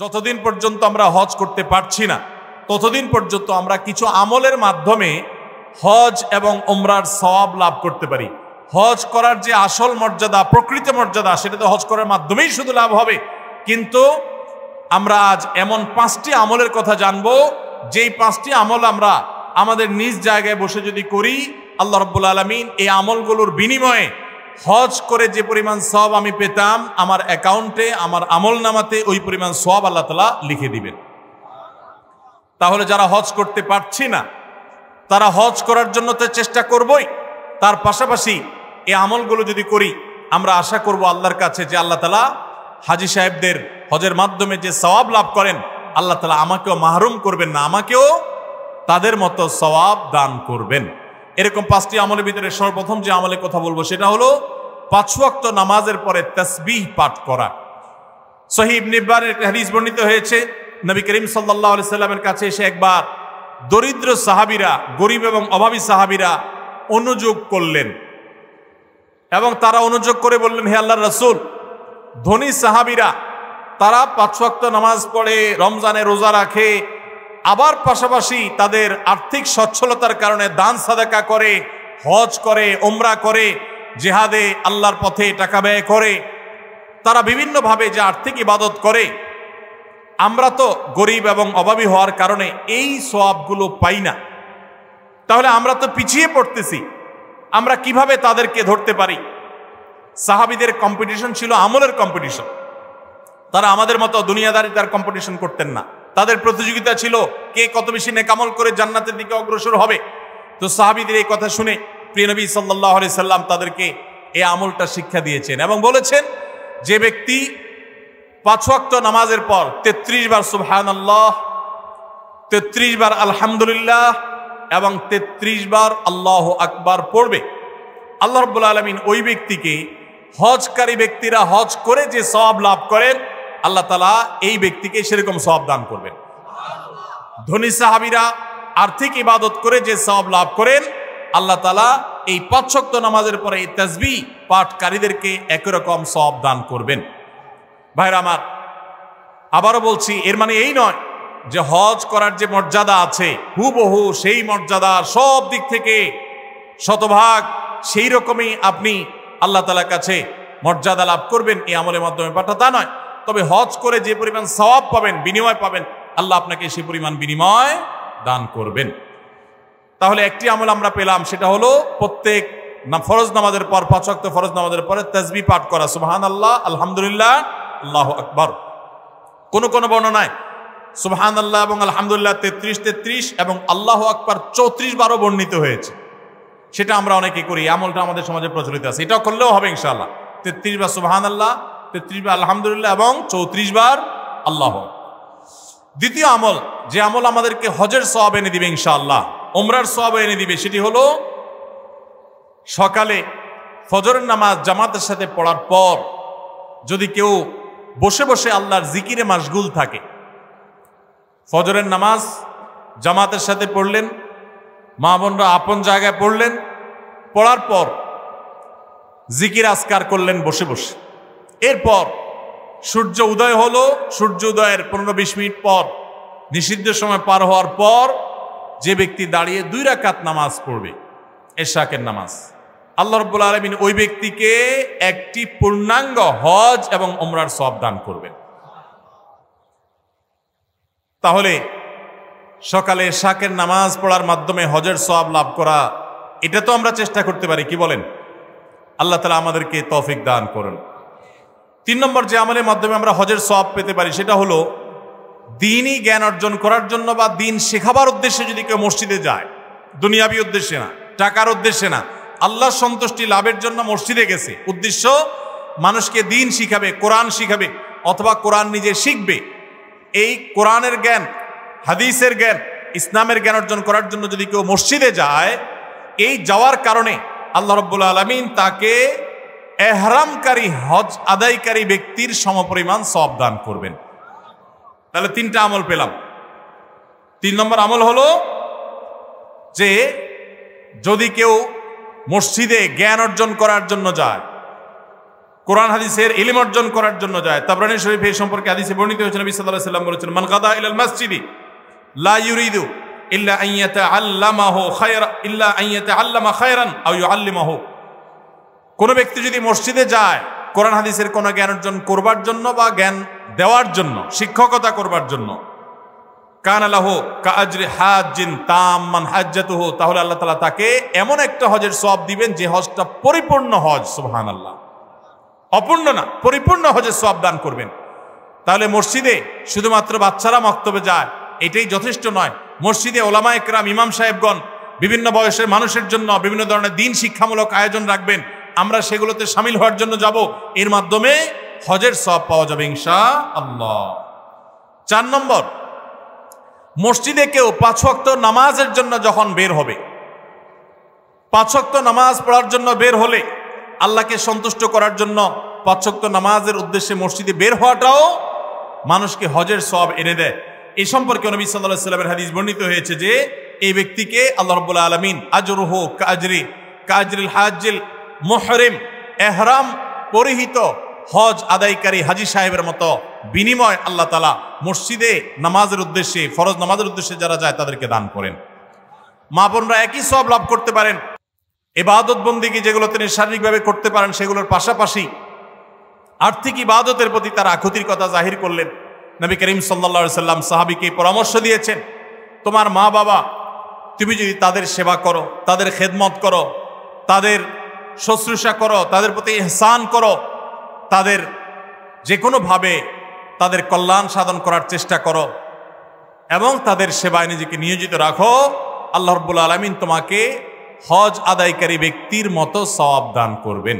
যতদিন পর্যন্ত আমরা হজ করতে পারছি না ততদিন পর্যন্ত আমরা কিছু আমলের মাধ্যমে হজ এবং উমরার সওয়াব লাভ করতে পারি। হজ করার যে আসল মর্যাদা, প্রকৃত মর্যাদা, সেটা তো হজ করার মাধ্যমেই শুধু লাভ হবে। কিন্তু আমরা আজ এমন 5টি আমলের কথা জানবো, যেই 5টি আমল আমরা আমাদের নিজ জায়গায় বসে যদি করি, আল্লাহ রাব্বুল আলামিন এই আমলগুলোর বিনিময়ে হজ করে যে পরিমাণ সওয়াব আমি পেতাম, আমার অ্যাকাউন্টে, আমার আমল নামাতে ওই পরিমাণ সওয়াব আল্লাহ তাআলা লিখে দিবেন। তাহলে যারা হজ করতে পারছি না তারা হজ করার জন্য তো চেষ্টা করবই, তার পাশাপাশি এই আমলগুলো যদি করি, আমরা আশা করব আল্লাহর কাছে যে আল্লাহ তাআলা হাজী সাহেবদের হজের মাধ্যমে যে সওয়াব লাভ করেন, আল্লাহ তাআলা আমাকেও মাহরুম করবেন না, আমাকেও তাদের মতো সওয়াব দান করবেন। এরকম 5টি আমলের ভিতরে সর্বপ্রথম যে আমলের কথা বলবো সেটা হলো 5 ওয়াক্ত নামাজের পরে তাসবিহ পাঠ করা। সহিহ ইবনে হিব্বানের হাদিস বর্ণিত হয়েছে, নবী করিম সাল্লাল্লাহু আলাইহি সাল্লামের কাছে এসে একবার দরিদ্র সাহাবীরা, গরিব এবং অভাবী সাহাবীরা অনুযোগ করলেন এবং তারা অনুযোগ করে বললেন, হে আল্লাহর রাসূল, ধনী সাহাবীরা তারা 5 ওয়াক্ত নামাজ পড়ে, রমজানে রোজা রাখে, আবার পাশাপাশি তাদের আর্থিক সচ্ছলতার কারণে দান সাদাকা করে, হজ করে, উমরা করে, জিহাদে আল্লাহর পথে টাকা ব্যয় করে, তারা বিভিন্নভাবে যে আর্থিক ইবাদত করে, আমরা তো গরিব এবং অভাবী হওয়ার কারণে এই সওয়াবগুলো পাই না। তাহলে আমরা তো পিছিয়ে পড়তেছি, আমরা কিভাবে তাদেরকে ধরতে পারি? সাহাবীদের কম্পিটিশন ছিল আমলের কম্পিটিশন। তারা আমাদের মতো দুনিয়াদারিতার কম্পিটিশন করতেন না, তাদের প্রতিযোগিতা ছিল কে কত বেশি নেকামল করে জান্নাতের দিকে অগ্রসর হবে। তো সাহাবীদের এই কথা শুনে প্রিয় নবী সাল্লাল্লাহু আলাইহি সাল্লাম তাদেরকে এই আমলটা শিক্ষা দিয়েছেন এবং বলেছেন, যে ব্যক্তি 5 ওয়াক্ত নামাজের পর 33 বার সুবহানাল্লাহ, 33 বার আলহামদুলিল্লাহ এবং 33 বার আল্লাহু আকবার পড়বে, আল্লাহ রাব্বুল আলামিন ওই ব্যক্তিকে, হজকারী ব্যক্তিরা হজ করে যে সওয়াব লাভ করেন, আল্লাহ তাআলা এই ব্যক্তিকে সেরকম সওয়াব দান করবেন। ধনী সাহাবীরা আর্থিক ইবাদত করে যে সওয়াব লাভ করেন, আল্লাহ তাআলা এই 5 ওয়াক্ত নামাজের পরে এই তাসবিহ পাঠকারীদেরকে একই রকম সওয়াব দান করবেন। ভাইরা আমার, আবারও বলছি, এর মানে এই নয় যে হজ করার যে মর্যাদা আছে হুবহু সেই মর্যাদা সব দিক থেকে শতভাগ সেই রকমই আপনি আল্লাহ তাআলার কাছে মর্যাদা লাভ করবেন এই আমলের মাধ্যমে, পাঠা তা নয়। তবে হজ করে যে পরিমাণ সওয়াব পাবেন, বিনিময় পাবেন, আল্লাহ আপনাকে সেই পরিমাণ বিনিময় দান করবেন। তাহলে একটি আমল আমরা পেলাম, সেটা হলো প্রত্যেক ফরজ নামাজের পর, 5 ওয়াক্ত ফরজ নামাজের পরে তাসবিহ পাঠ করা, সুবহানাল্লাহ, আলহামদুলিল্লাহ, আল্লাহু আকবার। কোন কোন বর্ণনায় সুবহানাল্লাহ এবং আলহামদুলিল্লাহ 33 এবং আল্লাহু আকবার 34 বারও বর্ণিত হয়েছে। সেটা আমরা অনেকে করি, আমলটা আমাদের সমাজে প্রচলিত আছে, এটাও করলেও হবে ইনশাআল্লাহ। 33 বার সুবহানাল্লাহ, 33 বার আলহামদুলিল্লাহ এবং 34 বার আল্লাহু। দ্বিতীয় আমল, যে আমল আমাদেরকে হজের সওয়াব এনে দিবে ইনশাআল্লাহ, উমরার সওয়াব এনে দিবে, সেটি হলো সকালে ফজরের নামাজ জামাতের সাথে পড়ার পর যদি কেউ বসে বসে আল্লাহর জিকিরে মাশগুল থাকে, ফজরের নামাজ জামাতের সাথে পড়লেন, মা বোনরা আপন জায়গায় পড়লেন, পড়ার পর জিকির আজকার করলেন বসে বসে, এরপর সূর্য উদয় হলো, সূর্য উদয়ের 15-20 মিনিট পর, নিষিদ্ধ সময় পার হওয়ার পর যে ব্যক্তি দাঁড়িয়ে 2 রাকাত নামাজ পড়বে, এশাকের নামাজ, আল্লাহ রাব্বুল আলামিন ওই ব্যক্তিকে একটি পূর্ণাঙ্গ হজ এবং উমরার সওয়াব দান করবেন। তাহলে সকালে এশাকের নামাজ পড়ার মাধ্যমে হজের সওয়াব লাভ করা, এটা তো আমরা চেষ্টা করতে পারি, কি বলেন? আল্লাহ তাআলা আমাদেরকে তৌফিক দান করুন। 3 নম্বর যে আমলের মাধ্যমে আমরা হজের সওয়াব পেতে পারি, সেটা হলো দ্বীনি জ্ঞান অর্জন করার জন্য বা দ্বীন শেখাবার উদ্দেশ্যে যদি কেউ মসজিদে যায়, দুনিয়াবি উদ্দেশ্যে না, টাকার উদ্দেশ্যে না, আল্লাহর সন্তুষ্টি লাভের জন্য মসজিদে গেছে, উদ্দেশ্য মানুষকে দ্বীন শিখাবে, কোরআন শিখাবে, অথবা কোরআন নিজে শিখবে, এই কোরআনের জ্ঞান, হাদিসের জ্ঞান, ইসলামের জ্ঞান অর্জন করার জন্য যদি কেউ মসজিদে যায়, এই যাওয়ার কারণে আল্লাহ রাব্বুল আলামিন তাকে এহরামকারী, হজ আদায়কারী ব্যক্তির সমপরিমাণ সওয়াব দান করবেন। তাহলে 3টা আমল পেলাম। 3 নম্বর আমল হলো যে যদি কেউ মসজিদে জ্ঞান অর্জন করার জন্য যায়, কোরআন হাদিসের ইলম অর্জন করার জন্য যায়। তাবরানী শরীফ এই সম্পর্কে হাদিসে বর্ণিত হয়েছে, নবী সাল্লাল্লাহু আলাইহি ওয়াসাল্লাম বলেছেন, মান গাদা ইলাল মসজিদি লা ইউরিদু ইল্লা আন ইয়াতাআল্লামা খায়রান আও ইউআল্লিমাহু। কোন ব্যক্তি যদি মসজিদে যায় কোরআন হাদিসের কোন জ্ঞান অর্জন করবার জন্য বা জ্ঞান দেওয়ার জন্য, শিক্ষকতা করবার জন্য, কানা লাহু কাআজরি হাজ্জিন তাম্মান হাজ্জাতুহু, তাহলে আল্লাহ তাআলা তাকে এমন একটা হজের সওয়াব দিবেন যে হজটা পরিপূর্ণ হজ। সুবহানাল্লাহ, অপূর্ণ না, পরিপূর্ণ হজের সওয়াব দান করবেন। তাহলে মসজিদে শুধুমাত্র বাচ্চারা মক্তবে যায় এটাই যথেষ্ট নয়। মসজিদে ওলামা একরাম, ইমাম সাহেবগণ বিভিন্ন বয়সের মানুষের জন্য বিভিন্ন ধরনের দিন শিক্ষামূলক আয়োজন রাখবেন, আমরা সেগুলোতে শামিল হওয়ার জন্য যাব। এর মাধ্যমে হজের সওয়াব পাওয়া যাবে ইনশাআল্লাহ। 4 নম্বর, মসজিদে কেউ 5 ওয়াক্ত নামাজের জন্য যখন বের হবে, 5 ওয়াক্ত নামাজ পড়ার জন্য বের হলে, আল্লাহকে সন্তুষ্ট করার জন্য 5 ওয়াক্ত নামাজের উদ্দেশ্যে মসজিদে বের হওয়াটাও মানুষকে হজের সওয়াব এনে দেয়। এই সম্পর্কে নবী সাল্লাল্লাহু আলাইহি ওয়াসাল্লামের হাদিস বর্ণিত হয়েছে যে এই ব্যক্তিকে আল্লাহ রাব্বুল আলামিন আজরুহু কাজরিল হাজ্জিল মুহরিম, ইহরাম পরিহিত হজ আদায়কারী হাজী সাহেবের মতো বিনিময় আল্লাহ তাআলা মসজিদে নামাজের উদ্দেশ্যে, ফরজ নামাজের উদ্দেশ্যে যারা যায় তাদেরকে দান করেন। মা বোনরা একই সওয়াব লাভ করতে পারেন। ইবাদত বন্দেগী যেগুলো তিনি শারীরিকভাবে করতে পারেন সেগুলোর পাশাপাশি আর্থিক ইবাদতের প্রতি তার আকুতির কথা জাহির করলেন। নবী করিম সাল্লাল্লাহু আলাইহি সাল্লাম সাহাবীকে পরামর্শ দিয়েছেন, তোমার মা বাবা তুমি যদি তাদের সেবা করো, তাদের খেদমত করো, তাদের শুশ্রূষা করো, তাদের প্রতি ইহসান করো, তাদের যে কোনোভাবে তাদের কল্যাণ সাধন করার চেষ্টা করো এবং তাদের সেবায় নিজেকে নিয়োজিত রাখো, আল্লাহ রাব্বুল আলামিন তোমাকে হজ আদায়কারী ব্যক্তির মতো সওয়াব দান করবেন।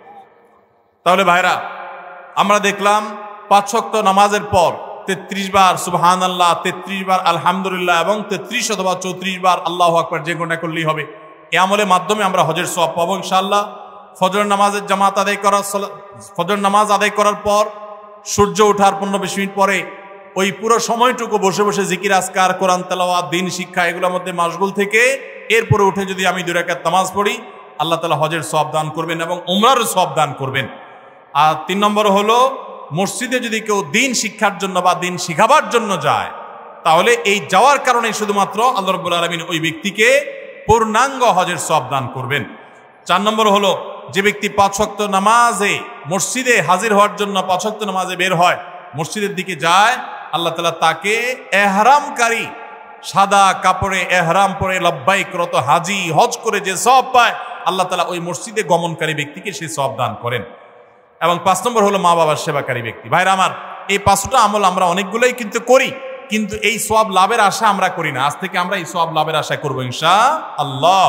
তাহলে ভাইরা, আমরা দেখলাম 5 ওয়াক্ত নামাজের পর 33 বার সুবহানাল্লাহ, 33 বার আলহামদুলিল্লাহ এবং 33 অথবা 34 বার আল্লাহু আকবার যে কোনটা করলেই হবে। এই আমলের মাধ্যমে আমরা হজের সওয়াব পাবো ইনশাআল্লাহ। ফজর নামাজের জামাত আদায় করা, ফজর নামাজ আদায় করার পর সূর্য ওঠার 15-20 মিনিট পরে ওই পুরো সময়টুকু বসে বসে জিকির আজকার, কোরআন তেলাওয়াত, দিন শিক্ষা এগুলোর মধ্যে মাশগুল থেকে এরপরে উঠে যদি আমি 2 রাকাত নামাজ পড়ি, আল্লাহ তাআলা হজের সওয়াব দান করবেন এবং উমরার সওয়াব দান করবেন। আর 3 নম্বর হলো, মসজিদে যদি কেউ দিন শিক্ষার জন্য বা দিন শিখাবার জন্য যায়, তাহলে এই যাওয়ার কারণে শুধুমাত্র আল্লাহ রাব্বুল আলামিন ওই ব্যক্তিকে পূর্ণাঙ্গ হজের সওয়াব দান করবেন। 4 নম্বর হলো, যে ব্যক্তি 5 ওয়াক্ত নামাজে মসজিদে হাজির হওয়ার জন্য 5 ওয়াক্ত নামাজে বের হয়, মসজিদের দিকে যায়, আল্লাহ তাআলা তাকে ইহরামকারী, সাদা কাপড়ে ইহরাম পরে লব্বাইক রত হাজী হজ করে যে সওয়াব পায়, আল্লাহ তাআলা ওই মসজিদে গমনকারী ব্যক্তিকে সেই সওয়াব দান করেন। এবং 5 নম্বর হলো মা বাবার সেবাকারী ব্যক্তি। ভাইরা আমার, এই 5টা আমল আমরা অনেকগুলোই কিন্তু করি, কিন্তু এই সওয়াব লাভের আশা আমরা করি না। আজ থেকে আমরা এই সওয়াব লাভের আশা করবো ইনশাআল্লাহ।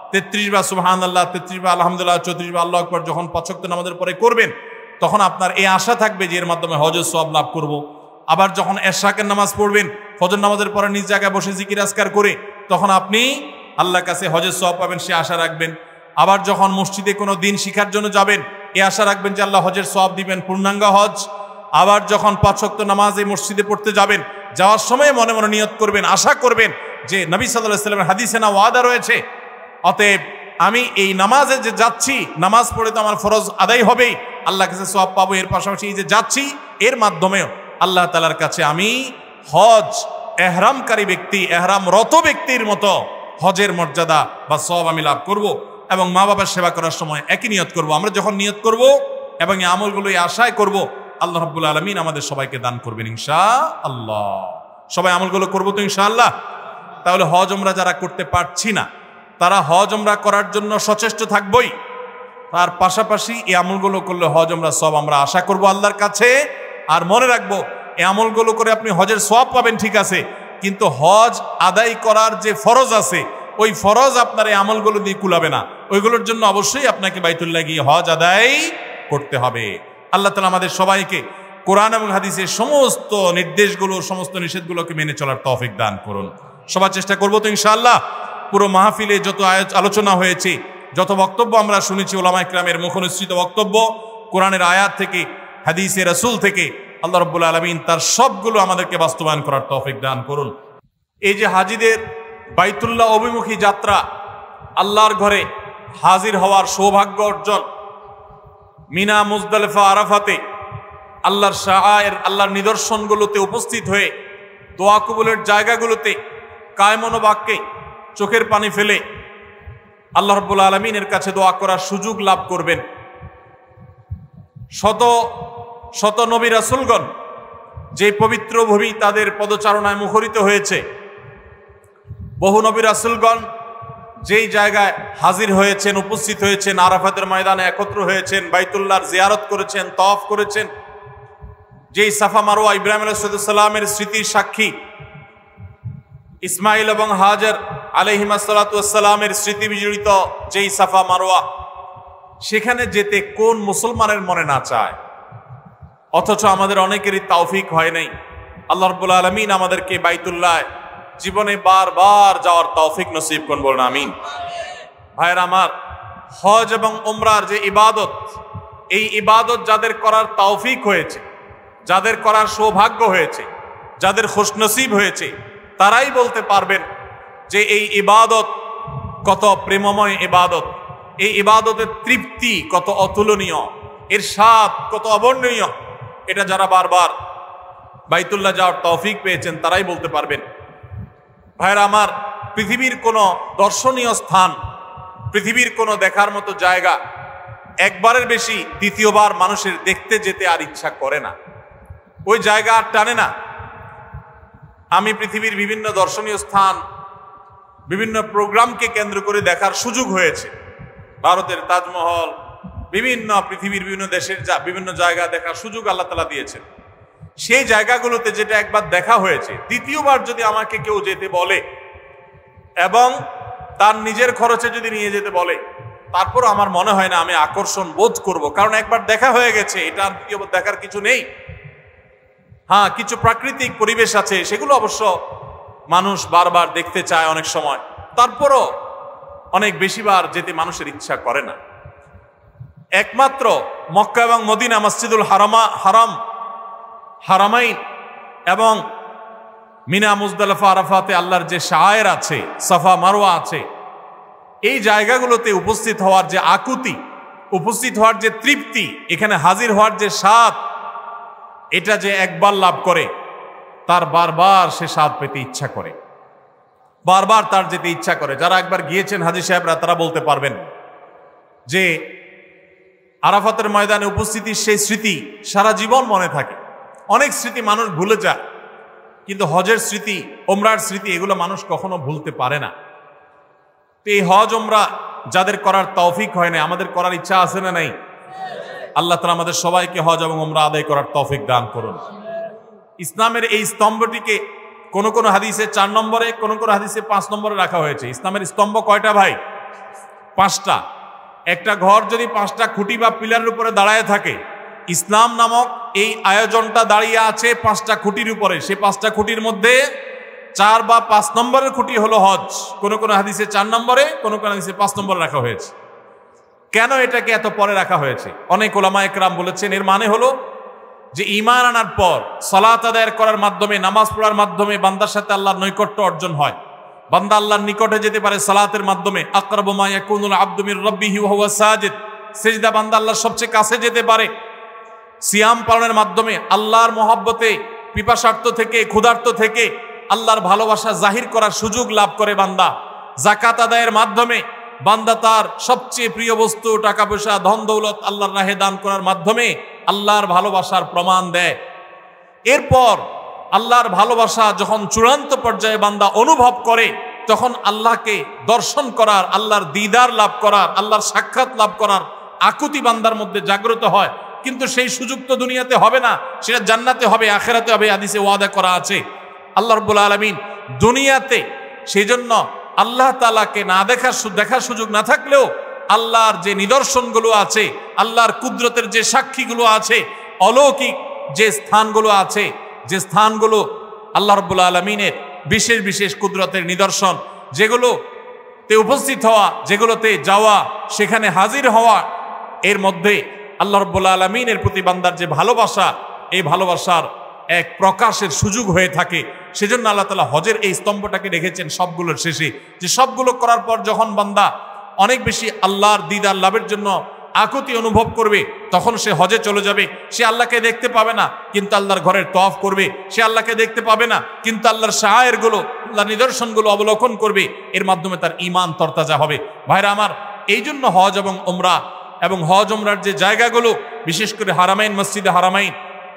33 বার সুবহানাল্লাহ, 33 বার আলহামদুলিল্লাহ, 34 বার আল্লাহু আকবার যখন 5 ওয়াক্ত নামাজের পরে করবেন, তখন আপনার এই আশা থাকবে যে এর মাধ্যমে হজের সওয়াব লাভ করব। আবার যখন এশরাকের নামাজ পড়বেন, ফজর নামাজের পরে নিজ জায়গায় বসে জিকির আজকার করে, তখন আপনি আল্লাহর কাছে হজের সওয়াব পাবেন, সে আশা রাখবেন। আবার যখন মসজিদে কোনো দিন শিখার জন্য যাবেন, এই আশা রাখবেন যে আল্লাহ হজের সওয়াব দিবেন, পূর্ণাঙ্গ হজ। আবার যখন 5 ওয়াক্ত নামাজ এই মসজিদে পড়তে যাবেন, যাওয়ার সময় মনে মনে নিয়ত করবেন, আশা করবেন যে নবী সাল্লাল্লাহু আলাইহি ওয়াসাল্লামের হাদিসে না ওয়াদা রয়েছে, অতএব আমি এই নামাজে যে যাচ্ছি, নামাজ পড়ে তো আমার ফরজ আদায় হবেই, আল্লাহর কাছে সওয়াব পাবো, এর পাশাপাশি এই যে যাচ্ছি এর মাধ্যমেও আল্লাহ তাআলার কাছে আমি হজ ইহরামকারী ব্যক্তি, ইহরামরত ব্যক্তির মতো হজের মর্যাদা বা সওয়াব আমি লাভ করব। এবং মা বাবার সেবা করার সময় একই নিয়ত করব। আমরা যখন নিয়ত করব এবং এই আমলগুলো আশায় করব, আল্লাহ রাব্বুল আলামিন আমাদের সবাইকে দান করবেন ইনশাআল্লাহ। সবাই আমলগুলো করব তো ইনশাআল্লাহ। তাহলে হজ উমরা যারা করতে পারছি না, তারা হজ উমরা করার জন্য সচেষ্ট থাকবই, তার পাশাপাশি এই আমলগুলো করলে হজ উমরা সব আমরা আশা করব আল্লাহর কাছে। আর মনে রাখবো, এই আমলগুলো করে আপনি হজের সওয়াব পাবেন ঠিক আছে, কিন্তু হজ আদায় করার যে ফরজ আছে, ওই ফরজ আপনার এই আমলগুলো দিয়ে কুলাবে না। ওইগুলোর জন্য অবশ্যই আপনাকে বাইতুল্লাহ গিয়ে হজ আদায় করতে হবে। আল্লাহ তাআলা আমাদের সবাইকে কোরআন এবং হাদিসের সমস্ত নির্দেশগুলো, সমস্ত নিষেধগুলোকে মেনে চলার তৌফিক দান করুন। সবার চেষ্টা করবো তো ইনশাআল্লাহ। পুরো মাহফিলে যত আলোচনা হয়েছে, যত বক্তব্য আমরা শুনেছি, ওলামা ইকরামের মুখনিসৃত বক্তব্য, কোরআনের আয়াত থেকে, হাদিসে রাসূল থেকে, আল্লাহ রাব্বুল আলামিন তার সবগুলো আমাদেরকে বাস্তবায়ন করার তৌফিক দান করুন। এই যে হাজীদের বাইতুল্লাহ অভিমুখী যাত্রা, আল্লাহর ঘরে হাজির হওয়ার সৌভাগ্য অর্জন, মিনা, মুজদালিফা, আরাফাতে আল্লাহর শাআয়ের, আল্লাহর নিদর্শনগুলোতে উপস্থিত হয়ে দোয়া কবুলের জায়গাগুলোতে কায়মনোবাক্যে চোখের পানি ফেলে আল্লাহ রাব্বুল আলামিনের কাছে দোয়া করার সুযোগ লাভ করবেন। শত শত নবী রাসূলগণ যে পবিত্র ভূমি তাদের পদচারণায় মুখরিত হয়েছে, বহু নবী রাসূলগণ যেই জায়গায় হাজির হয়েছেন, উপস্থিত হয়েছেন, আরাফাতের ময়দানে একত্র হয়েছেন, বাইতুল্লাহর জিয়ারত করেছেন, তওয়াফ করেছেন, যেই সাফা মারওয়া ইব্রাহিম আলাইহিস সালামের স্মৃতির সাক্ষী, ইসমাইল এবং হাজার আলাইহিমা সালাতু ওয়াস সালামের স্মৃতি বিজড়িত যেই সাফা মারওয়া, সেখানে যেতে কোন মুসলমানের মনে না চায়? অথচ আমাদের অনেকেরই তৌফিক হয় নাই। আল্লাহ রাব্বুল আলামিন আমাদেরকে বাইতুল্লাহ জীবনে বারবার যাওয়ার তৌফিক নসিব করুন, বলুন আমিন। ভাইয়ের আমার, হজ এবং উমরার যে ইবাদত, এই ইবাদত যাদের করার তৌফিক হয়েছে, যাদের করার সৌভাগ্য হয়েছে, যাদের খুশনসিব হয়েছে, তারাই বলতে পারবেন যে এই ইবাদত কত প্রেমময় ইবাদত, এই ইবাদতের তৃপ্তি কত অতুলনীয়, এর স্বাদ কত অবর্ণনীয়। এটা যারা বারবার বাইতুল্লাহ যাওয়ার তৌফিক পেয়েছেন তারাই বলতে পারবেন। ভাইরা আমার, পৃথিবীর কোনো দর্শনীয় স্থান, পৃথিবীর কোনো দেখার মতো জায়গা একবারের বেশি দ্বিতীয়বার মানুষের দেখতে যেতে আর ইচ্ছা করে না, ওই জায়গা আর টানে না। আমি পৃথিবীর বিভিন্ন দর্শনীয় স্থান, বিভিন্ন প্রোগ্রামকে কেন্দ্র করে দেখার সুযোগ হয়েছে। ভারতের তাজমহল, বিভিন্ন পৃথিবীর বিভিন্ন দেশের বিভিন্ন জায়গা দেখার সুযোগ আল্লাহ তাআলা দিয়েছেন। সেই জায়গাগুলোতে যেটা একবার দেখা হয়েছে, দ্বিতীয়বার যদি আমাকে কেউ যেতে বলে এবং তার নিজের খরচে যদি নিয়ে যেতে বলে, তারপর আমার মনে হয় না আমি আকর্ষণ বোধ করব, কারণ একবার দেখা হয়ে গেছে, এটা দ্বিতীয়বার দেখার কিছু নেই। হ্যাঁ, কিছু প্রাকৃতিক পরিবেশ আছে, সেগুলো অবশ্য মানুষ বারবার দেখতে চায় অনেক সময়, তারপরও অনেক বেশিবার যেতে মানুষের ইচ্ছা করে না। একমাত্র মক্কা এবং মদিনা, মসজিদুল হারামাইন এবং মিনা, মুজদালিফা, আরাফাতে আল্লাহর যে শাআয়ের আছে, সাফা মারওয়া আছে, এই জায়গাগুলোতে উপস্থিত হওয়ার যে আকুতি, উপস্থিত হওয়ার যে তৃপ্তি, এখানে হাজির হওয়ার যে স্বাদ, এটা যে একবার লাভ করে তার বারবার সে স্বাদ পেতে ইচ্ছা করে, বারবার তার যেতে ইচ্ছা করে। যারা একবার গিয়েছেন হাজী সাহেবরা, তারা বলতে পারবেন যে আরাফাতের ময়দানে উপস্থিতির সেই স্মৃতি সারা জীবন মনে থাকে। অনেক স্মৃতি মানুষ ভুলে যায়, কিন্তু হজের স্মৃতি, ওমরার স্মৃতি, এগুলো মানুষ কখনো ভুলতে পারে না। তো এই হজ ওমরা যাদের করার তৌফিক হয় না, আমাদের করার ইচ্ছা আছে না নাই? আল্লাহ তাআলা আমাদের সবাইকে হজ এবং ওমরা আদায় করার তৌফিক দান করুন। ইসলামের এই স্তম্ভটিকে কোন কোন হাদিসে 4 নম্বরে, কোন কোন হাদিসে 5 নম্বরে রাখা হয়েছে। ইসলামের স্তম্ভ কয়টা ভাই? 5টা। একটা ঘর যদি 5টা খুঁটি বা পিলারের উপরে দাঁড়ায় থাকে, ইসলাম নামক এই আয়োজনটা দাঁড়িয়ে আছে 5টা খুঁটির উপরে। সেই 5টা খুঁটির মধ্যে 4 বা 5 নম্বরের খুঁটি হলো হজ। কোন কোন হাদিসে 4 নম্বরে, কোন কোন হাদিসে 5 নম্বরে রাখা হয়েছে। কেন এটাকে এত পরে রাখা হয়েছে? অনেক ওলামা একরাম বলেছেন, এর মানে হলো যে ঈমান আনার পর সালাত আদায় করার মাধ্যমে, নামাজ পড়ার মাধ্যমে বান্দার সাথে আল্লাহর নৈকট্য অর্জন হয়। বান্দা আল্লাহর নিকটে যেতে পারে সালাতের মাধ্যমে। আকরাবু মা ইয়াকুনুল আবদু মির রাব্বিহি ওয়া হুয়া সাজিদ, সিজদা বান্দা আল্লাহর সবচেয়ে কাছে যেতে পারে। সিয়াম পালনের মাধ্যমে আল্লাহর মহব্বতে, পিপাসার্থ থেকে, ক্ষুধার্ত থেকে আল্লাহর ভালোবাসা জাহির করার সুযোগ লাভ করে বান্দা। যাকাত আদায়ের মাধ্যমে বান্দা তার সবচেয়ে প্রিয় বস্তু, টাকা পয়সা, ধন দৌলত আল্লাহর রাহে দান করার মাধ্যমে আল্লাহর ভালোবাসার প্রমাণ দেয়। এরপর আল্লাহর ভালোবাসা যখন চূড়ান্ত পর্যায়ে বান্দা অনুভব করে, তখন আল্লাহকে দর্শন করার, আল্লাহর দিদার লাভ করার, আল্লাহর সাক্ষাৎ লাভ করার আকুতি বান্দার মধ্যে জাগ্রত হয়। কিন্তু সেই সুযোগ তো দুনিয়াতে হবে না, সেটা জান্নাতে হবে, আখিরাতে হবে। হাদিসে ওয়াদা করা আছে আল্লাহ রাব্বুল আলামিন দুনিয়াতে। সেই জন্য আল্লাহ তাআলাকে না দেখার সুযোগ না থাকলেও আল্লাহর যে নিদর্শনগুলো আছে, আল্লাহর কুদরতের যে সাক্ষীগুলো আছে, অলৌকিক যে স্থানগুলো আছে, যে স্থানগুলো আল্লাহ রাব্বুল আলামিনের বিশেষ বিশেষ কুদরতের নিদর্শন, যেগুলোতে উপস্থিত হওয়া, যেগুলোতে যাওয়া, সেখানে হাজির হওয়া, এর মধ্যে আল্লাহ রাব্বুল আলামিনের প্রতি বান্দার যে ভালোবাসা, এই ভালোবাসার এক প্রকাশের সুযোগ হয়ে থাকে। সেজন্য আল্লাহ তাআলা হজের এই স্তম্ভটাকে রেখেছেন সবগুলোর শেষে, যে সবগুলো করার পর যখন বান্দা অনেক বেশি আল্লাহর দিদার লাভের জন্য আকুতি অনুভব করবে, তখন সে হজে চলে যাবে। সে আল্লাহকে দেখতে পাবে না, কিন্তু আল্লাহর ঘরের তওয়াফ করবে। সে আল্লাহকে দেখতে পাবে না, কিন্তু আল্লাহর শাআয়েরগুলো, আল্লাহর নিদর্শনগুলো অবলোকন করবে। এর মাধ্যমে তার ঈমান তরতাজা হবে। ভাইরা আমার, এই জন্য হজ এবং উমরা এবং হজ উমরার যে জায়গাগুলো, বিশেষ করে হারামাইন, মসজিদে হারামাইন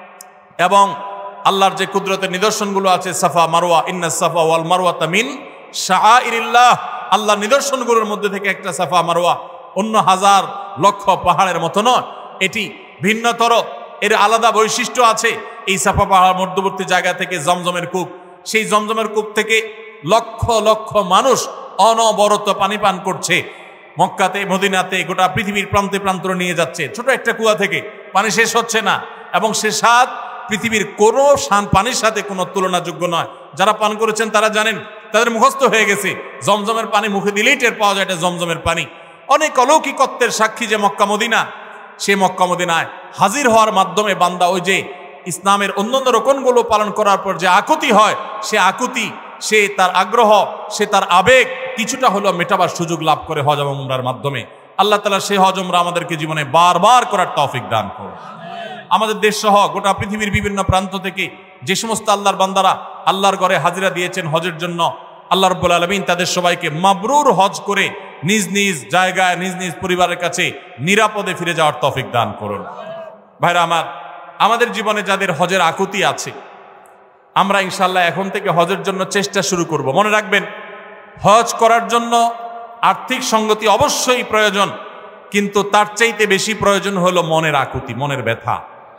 এবং আল্লাহর যে কুদরতের নিদর্শনগুলো আছে, সাফা মারওয়া, ইন্নাস সাফা ওয়াল মারওয়াতা মিন শাআইরিল্লাহ, আল্লাহর নিদর্শনগুলোর মধ্যে থেকে একটা সাফা মারওয়া, অন্য হাজার লক্ষ পাহাড়ের মতো নয়, এটি ভিন্নতর, এর আলাদা বৈশিষ্ট্য আছে। এই সাফা পাহাড় মধ্যবর্তী জায়গা থেকে জমজমের কূপ, সেই জমজমের কূপ থেকে লক্ষ লক্ষ মানুষ অনবরত পানি পান করছে। মক্কাতে, মদিনাতে, গোটা পৃথিবীর প্রান্তে প্রান্তরে নিয়ে যাচ্ছে। ছোট একটা কুয়া থেকে পানি শেষ হচ্ছে না, এবং সে স্বাদ পৃথিবীর কোনো পানির সাথে কোনো তুলনাযোগ্য নয়। যারা পান করেছেন তারা জানেন, তাদের মুখস্থ হয়ে গেছে, জমজমের পানি মুখে দিলেই টের পাওয়া যায় এটা জমজমের পানি। অনেক অলৌকিকত্বের সাক্ষী যে মক্কা মদিনা, সে মক্কা মদিনায় হাজির হওয়ার মাধ্যমে বান্দা ওই যে ইসলামের অন্যান্য রকমগুলো পালন করার পর যে আকুতি হয়, সে আকুতি, সে তার আগ্রহ, সে তার আবেগ কিছুটা হলেও মেটাবার সুযোগ লাভ করে হজ এবং উমরার মাধ্যমে। আল্লাহ তাআলা সেই হজ উমরা আমাদেরকে জীবনে বারবার করার তৌফিক দান করুন। আমাদের দেশ সহ গোটা পৃথিবীর বিভিন্ন প্রান্ত থেকে যে সমস্ত আল্লাহর বান্দারা আল্লাহর ঘরে হাজিরা দিয়েছেন হজের জন্য, আল্লাহ রাব্বুল আলামিন তাদের সবাইকে মাবরুর হজ করে নিজ নিজ জায়গায়, নিজ নিজ পরিবারের কাছে নিরাপদে ফিরে যাওয়ার তৌফিক দান করুন। ভাইরা আমার, আমাদের জীবনে যাদের হজের আকুতি আছে, আমরা ইনশাআল্লাহ এখন থেকে হজের জন্য চেষ্টা শুরু করব। মনে রাখবেন, হজ করার জন্য আর্থিক সঙ্গতি অবশ্যই প্রয়োজন, কিন্তু তার চাইতে বেশি প্রয়োজন হলো মনের আকুতি, মনের ব্যথা।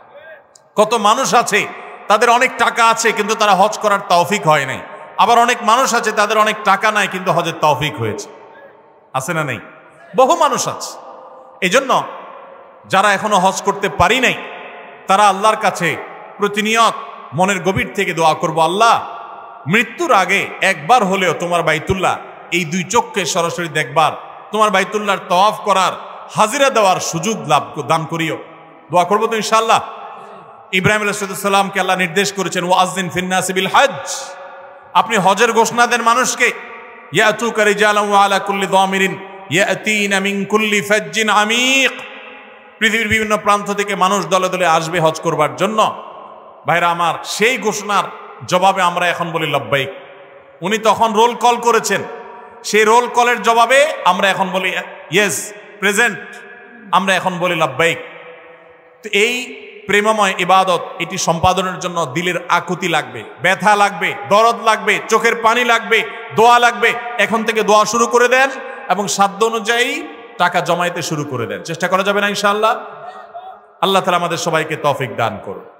কত মানুষ আছে তাদের অনেক টাকা আছে কিন্তু তারা হজ করার তৌফিক হয় নাই। আবার অনেক মানুষ আছে তাদের অনেক টাকা নাই কিন্তু হজের তৌফিক হয়েছে। আছে না নেই? বহু মানুষ আছে। এই জন্য যারা এখনো হজ করতে পারি নাই, তারা আল্লাহর কাছে প্রতিনিয়ত মনের গভীর থেকে দোয়া করব, আল্লাহ মৃত্যুর আগে একবার হলেও তোমার বাইতুল্লাহ এই দুই চোখকে সরাসরি দেখবার, তোমার বাইতুল্লাহর তওয়াফ করার, হাজিরা দেওয়ার সুযোগ লাভ দান করিও। দোয়া করবো তো ইনশাআল্লাহ। ইব্রাহিম আলাইহিস সালামকে আল্লাহ নির্দেশ করেছেন, ওয়াজ্জিন ফিন্নাসি বিল হজ, আপনি হজের ঘোষণা দেন মানুষকে। ইয়াতুকা রিজালান ওয়া আলা কুল্লি দামিরিন ইয়াতিনা মিন কুল্লি ফাজ্জিন আমিক, পৃথিবীর বিভিন্ন প্রান্ত থেকে মানুষ দলে দলে আসবে হজ করবার জন্য। ভাইরা আমার, সেই ঘোষণার জবাবে আমরা এখন বলি লব্বাইক। উনি তখন রোল কল করেছেন, সেই রোল কলের জবাবে আমরা এখন বলি ইয়েস প্রেজেন্ট, আমরা এখন বলি লব্বাইক। তো এই প্রেমময় ইবাদত, এটি সম্পাদনের জন্য দিলের আকুতি লাগবে, ব্যথা লাগবে, দরদ লাগবে, চোখের পানি লাগবে, দোয়া লাগবে। এখন থেকে দোয়া শুরু করে দেন এবং সাধ্য অনুযায়ী টাকা জমাইতে শুরু করে দেন। চেষ্টা করা যাবে না ইনশাআল্লাহ? আল্লাহ তাআলা আমাদের সবাইকে তৌফিক দান করুন।